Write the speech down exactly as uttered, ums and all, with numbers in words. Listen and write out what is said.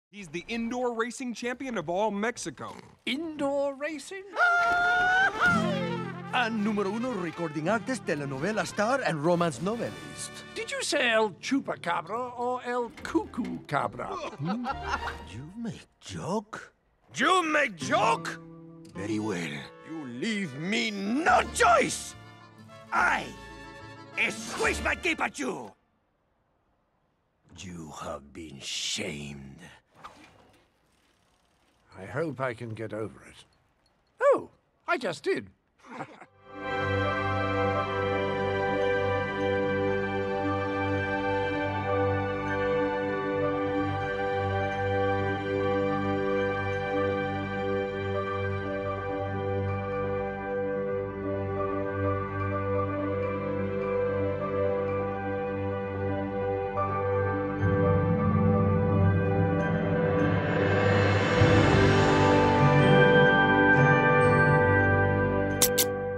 He's the indoor racing champion of all Mexico. Indoor racing? And numero uno recording artist, telenovela star, and romance novelist. Did you say El Chupacabra or El Cuckoo Cabra? Hmm? You make joke? You make joke? Very well. You leave me no choice! I squish my cape at you! You have been shamed. I hope I can get over it. Oh, I just did.